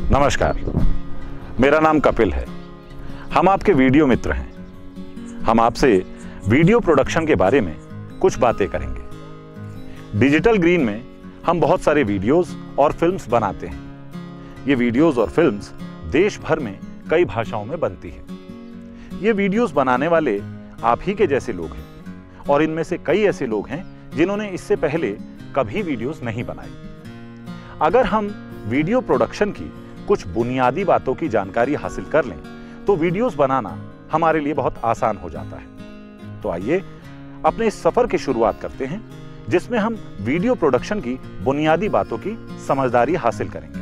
नमस्कार, मेरा नाम कपिल है। हम आपके वीडियो मित्र हैं। हम आपसे वीडियो प्रोडक्शन के बारे में कुछ बातें करेंगे। डिजिटल ग्रीन में हम बहुत सारे वीडियोस और फिल्म्स बनाते हैं। ये वीडियोस और फिल्म्स देश भर में कई भाषाओं में बनती है। ये वीडियोस बनाने वाले आप ही के जैसे लोग हैं और इनमें से कई ऐसे लोग हैं जिन्होंने इससे पहले कभी वीडियोस नहीं बनाई। अगर हम वीडियो प्रोडक्शन की कुछ बुनियादी बातों की जानकारी हासिल कर लें तो वीडियोस बनाना हमारे लिए बहुत आसान हो जाता है। तो आइए अपने इस सफर की शुरुआत करते हैं जिसमें हम वीडियो प्रोडक्शन की बुनियादी बातों की समझदारी हासिल करेंगे।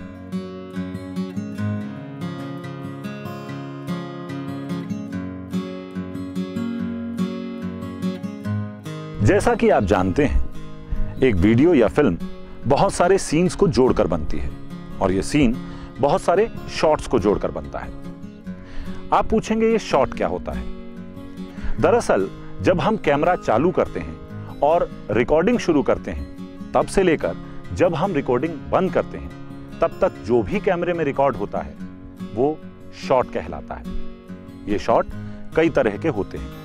जैसा कि आप जानते हैं, एक वीडियो या फिल्म बहुत सारे सीन्स को जोड़कर बनती है और यह सीन बहुत सारे शॉट्स को जोड़कर बनता है। आप पूछेंगे ये शॉट क्या होता है? दरअसल जब हम कैमरा चालू करते हैं और रिकॉर्डिंग शुरू करते हैं तब से लेकर जब हम रिकॉर्डिंग बंद करते हैं तब तक जो भी कैमरे में रिकॉर्ड होता है वो शॉट कहलाता है। ये शॉट कई तरह के होते हैं।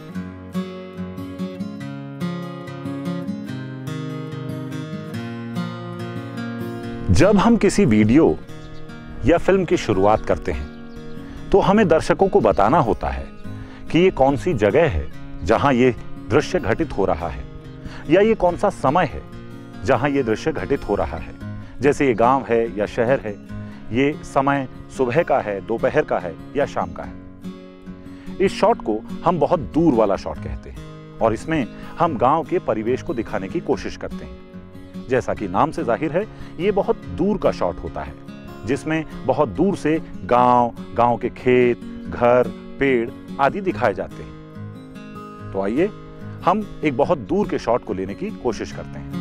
जब हम किसी वीडियो या फिल्म की शुरुआत करते हैं तो हमें दर्शकों को बताना होता है कि ये कौन सी जगह है जहां ये दृश्य घटित हो रहा है या ये कौन सा समय है जहां ये दृश्य घटित हो रहा है। जैसे ये गांव है या शहर है, ये समय सुबह का है, दोपहर का है या शाम का है। इस शॉट को हम बहुत दूर वाला शॉट कहते हैं और इसमें हम गांव के परिवेश को दिखाने की कोशिश करते हैं। जैसा कि नाम से जाहिर है, ये बहुत दूर का शॉट होता है जिसमें बहुत दूर से गांव के खेत, घर, पेड़ आदि दिखाए जाते हैं। तो आइए हम एक बहुत दूर के शॉट को लेने की कोशिश करते हैं।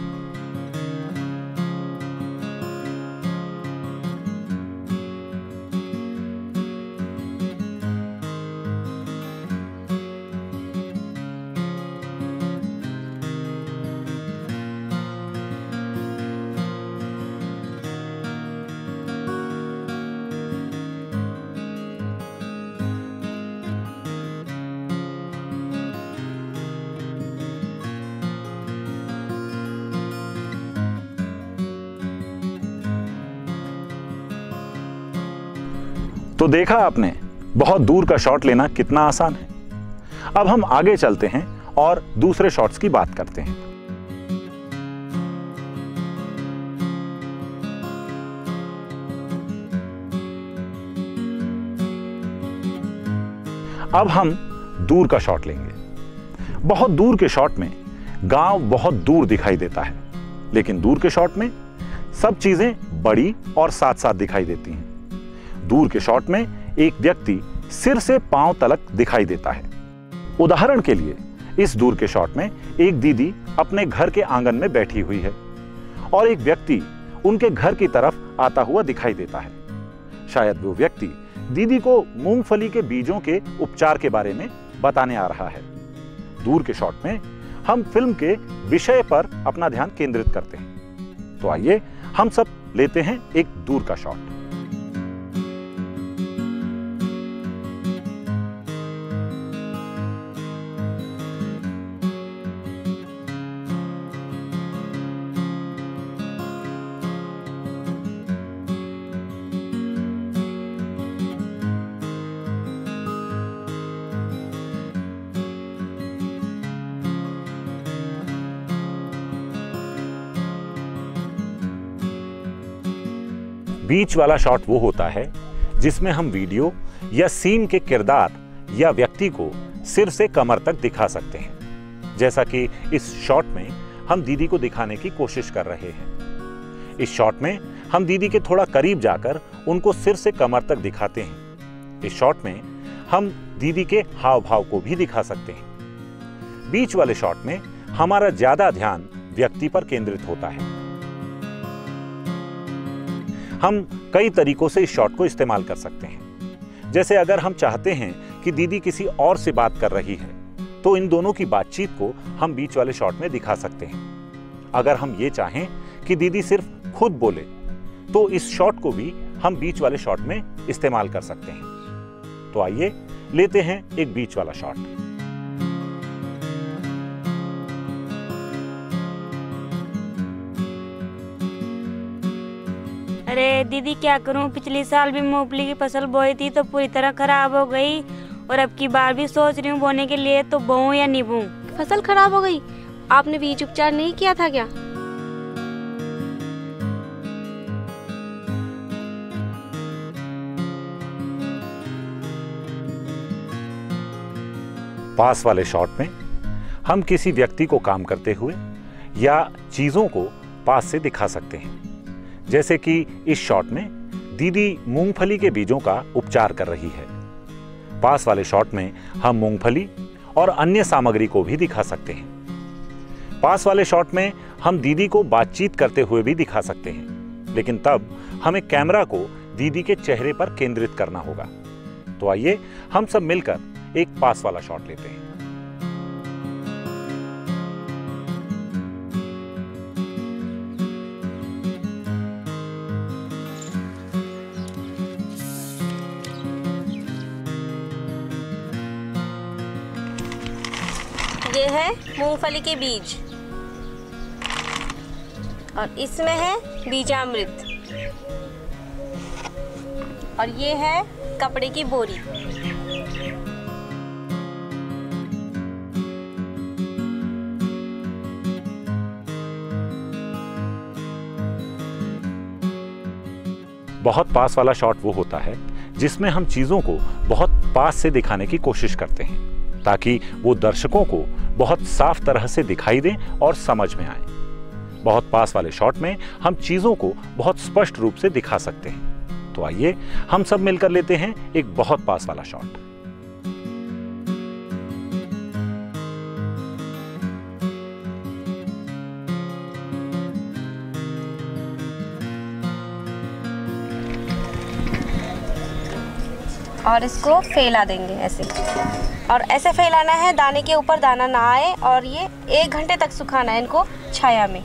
तो देखा आपने, बहुत दूर का शॉट लेना कितना आसान है। अब हम आगे चलते हैं और दूसरे शॉट्स की बात करते हैं। अब हम दूर का शॉट लेंगे। बहुत दूर के शॉट में गांव बहुत दूर दिखाई देता है, लेकिन दूर के शॉट में सब चीजें बड़ी और साथ साथ दिखाई देती हैं। दूर के शॉट में एक व्यक्ति सिर से पांव तलक दिखाई देता है। उदाहरण के लिए इस दूर के शॉट में एक दीदी अपने घर के आंगन में बैठी हुई है और एक व्यक्ति उनके घर की तरफ आता हुआ दिखाई देता है। शायद वो व्यक्ति दीदी को मूंगफली के बीजों के उपचार के बारे में बताने आ रहा है। दूर के शॉट में हम फिल्म के विषय पर अपना ध्यान केंद्रित करते हैं। तो आइए हम सब लेते हैं एक दूर का शॉट। बीच वाला शॉट वो होता है जिसमें हम वीडियो या सीन के किरदार या व्यक्ति को सिर से कमर तक दिखा सकते हैं। जैसा कि इस शॉट में हम दीदी को दिखाने की कोशिश कर रहे हैं। इस शॉट में हम दीदी के थोड़ा करीब जाकर उनको सिर से कमर तक दिखाते हैं। इस शॉट में हम दीदी के हाव भाव को भी दिखा सकते हैं। बीच वाले शॉट में हमारा ज्यादा ध्यान व्यक्ति पर केंद्रित होता है। हम कई तरीकों से इस शॉट को इस्तेमाल कर सकते हैं। जैसे अगर हम चाहते हैं कि दीदी किसी और से बात कर रही है तो इन दोनों की बातचीत को हम बीच वाले शॉट में दिखा सकते हैं। अगर हम ये चाहें कि दीदी सिर्फ खुद बोले तो इस शॉट को भी हम बीच वाले शॉट में इस्तेमाल कर सकते हैं। तो आइए लेते हैं एक बीच वाला शॉट। अरे दीदी क्या करूं, पिछले साल भी मूंगफली की फसल बोई थी तो पूरी तरह खराब हो गई, और अब की बार भी सोच रही हूँ बोने के लिए, तो बोऊं या नहीं बोऊं। फसल खराब हो गई, आपने बीज उपचार नहीं किया था क्या? पास वाले शॉट में हम किसी व्यक्ति को काम करते हुए या चीजों को पास से दिखा सकते हैं। जैसे कि इस शॉट में दीदी मूंगफली के बीजों का उपचार कर रही है। पास वाले शॉट में हम मूंगफली और अन्य सामग्री को भी दिखा सकते हैं। पास वाले शॉट में हम दीदी को बातचीत करते हुए भी दिखा सकते हैं, लेकिन तब हमें कैमरा को दीदी के चेहरे पर केंद्रित करना होगा। तो आइए हम सब मिलकर एक पास वाला शॉट लेते हैं। ये है मूंगफली के बीज और इसमें है बीजामृत, और ये है कपड़े की बोरी। बहुत पास वाला शॉट वो होता है जिसमें हम चीजों को बहुत पास से दिखाने की कोशिश करते हैं, ताकि वो दर्शकों को बहुत साफ तरह से दिखाई दें और समझ में आए। बहुत पास वाले शॉट में हम चीजों को बहुत स्पष्ट रूप से दिखा सकते हैं। तो आइए हम सब मिलकर लेते हैं एक बहुत पास वाला शॉट। और इसको फैला देंगे ऐसे, और ऐसे फैलाना है दाने के ऊपर दाना ना आए, और ये 1 घंटे तक सुखाना है इनको छाया में।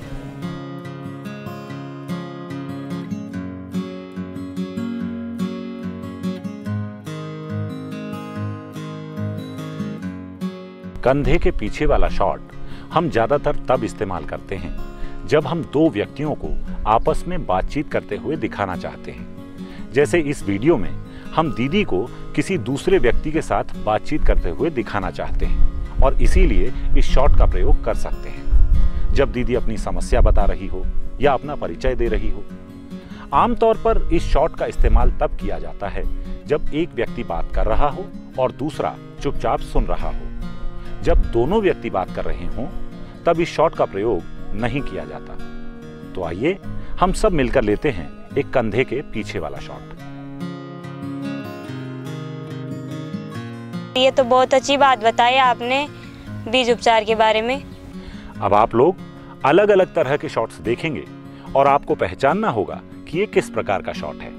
कंधे के पीछे वाला शॉट हम ज्यादातर तब इस्तेमाल करते हैं जब हम 2 व्यक्तियों को आपस में बातचीत करते हुए दिखाना चाहते हैं। जैसे इस वीडियो में हम दीदी को किसी दूसरे व्यक्ति के साथ बातचीत करते हुए दिखाना चाहते हैं, और इसीलिए इस शॉट का प्रयोग कर सकते हैं जब दीदी अपनी समस्या बता रही हो या अपना परिचय दे रही हो। आमतौर पर इस शॉट का इस्तेमाल तब किया जाता है जब एक व्यक्ति बात कर रहा हो और दूसरा चुपचाप सुन रहा हो। जब दोनों व्यक्ति बात कर रहे हों तब इस शॉट का प्रयोग नहीं किया जाता। तो आइए हम सब मिलकर लेते हैं एक कंधे के पीछे वाला शॉट। ये तो बहुत अच्छी बात बताई आपने बीज उपचार के बारे में। अब आप लोग अलग अलग तरह के शॉट्स देखेंगे और आपको पहचानना होगा कि ये किस प्रकार का शॉट है।